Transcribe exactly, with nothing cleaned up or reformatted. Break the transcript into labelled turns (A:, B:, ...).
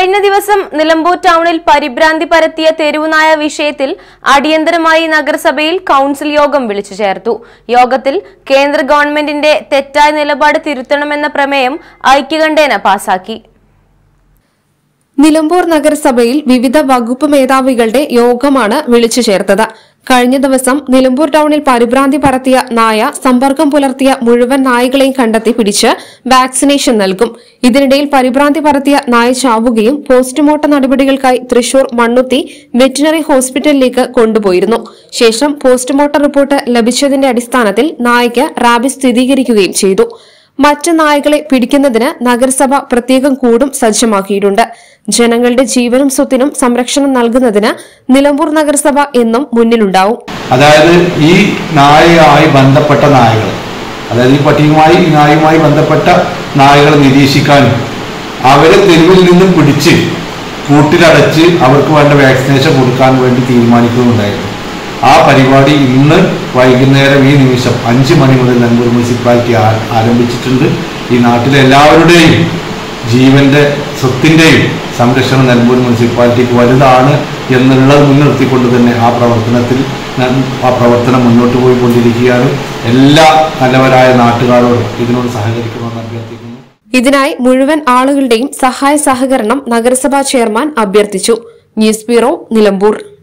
A: കഴിഞ്ഞ ദിവസം നിലമ്പൂർ ടൗണിൽ പരിഭ്രാന്തി പരത്തിയ തെരുവുനായ വിഷയത്തിൽ അടിയന്തരമായി നഗരസഭയിൽ കൌൺസിൽ യോഗം വിളിച്ചു ചേർത്തു. യോഗത്തിൽ കേന്ദ്ര ഗവൺമെന്റിന്റെ തെറ്റായ നിലപാട് തിരുത്തണമെന്ന പ്രമേയം ഐക്യകണ്ഠേന പാസാക്കി.
B: നിലമ്പൂർ നഗരസഭയിൽ വിവിധ വകുപ്പ് മേധാവികളുടെ യോഗമാണ് വിളിച്ചു ചേർത്തത്. കഴിഞ്ഞ ദിവസം നിലമ്പൂർ ടൗണിൽ പരിഭ്രാന്തി പരത്തിയ നായ സമ്പർക്കം പുലർത്തിയ മുഴുവൻ നായകളെയും കണ്ടെത്തി പിടിച്ച് വാക്സിനേഷൻ നൽകും. ഇതിനിടയിൽ പരിഭ്രാന്തി പരത്തിയ നായ ചാവുകയും പോസ്റ്റ്മോർട്ടം നടപടികൾക്കായി തൃശൂർ മണ്ണുത്തി വെറ്റിനറി ഹോസ്പിറ്റലിലേക്ക് കൊണ്ടുപോയിരുന്നു. ശേഷം പോസ്റ്റ്മോർട്ടം റിപ്പോർട്ട് ലഭിച്ചതിന്റെ അടിസ്ഥാനത്തിൽ നായയ്ക്ക് റാബിസ് സ്ഥിരീകരിക്കുകയും ചെയ്തു. മറ്റ് നായകളെ പിടിക്കുന്നതിന് നഗരസഭ പ്രത്യേകം കൂടും സജ്ജമാക്കിയിട്ടുണ്ട്. ജനങ്ങളുടെ ജീവനും സ്വത്തിനും സംരക്ഷണം നൽകുന്നതിന് നിലമ്പൂർ നഗരസഭ എന്നും മുന്നിലുണ്ടാവും.
C: അതായത് ഈ നായയുമായി ബന്ധപ്പെട്ട നായകൾ, അതായത് ഈ പട്ടികയുമായി ഈ നായയുമായി ബന്ധപ്പെട്ട നായകളെ നിരീക്ഷിക്കാനും അവരെ തെരുവിൽ നിന്നും പിടിച്ച് കൂട്ടിലടച്ച് അവർക്ക് വേണ്ട വാക്സിനേഷൻ കൊടുക്കാൻ വേണ്ടി തീരുമാനിക്കുന്നുണ്ടായിരുന്നു. ആ പരിപാടി ഇന്ന് വൈകുന്നേരം ഈ നിമിഷം അഞ്ച് മണി മുതൽ നിലമ്പൂർ മുനിസിപ്പാലിറ്റി ആരംഭിച്ചിട്ടുണ്ട്. ഈ നാട്ടിലെ എല്ലാവരുടെയും ജീവന്റെ സ്വത്തിൻ്റെയും സംരക്ഷണം നിലമ്പൂർ മുനിസിപ്പാലിറ്റിക്ക് വലുതാണ് എന്നുള്ളത് മുൻനിർത്തിക്കൊണ്ട് തന്നെ ആ പ്രവർത്തനത്തിൽ ആ പ്രവർത്തനം മുന്നോട്ട് പോയിക്കൊണ്ടിരിക്കുകയാണ്. എല്ലാ നല്ലവരായ നാട്ടുകാരോടും ഇതിനോട് സഹകരിക്കണമെന്ന് അഭ്യർത്ഥിക്കുന്നു.
B: ഇതിനായി മുഴുവൻ ആളുകളുടെയും സഹായ സഹകരണം നഗരസഭാ ചെയർമാൻ അഭ്യർത്ഥിച്ചു. News bureau, Nilambur.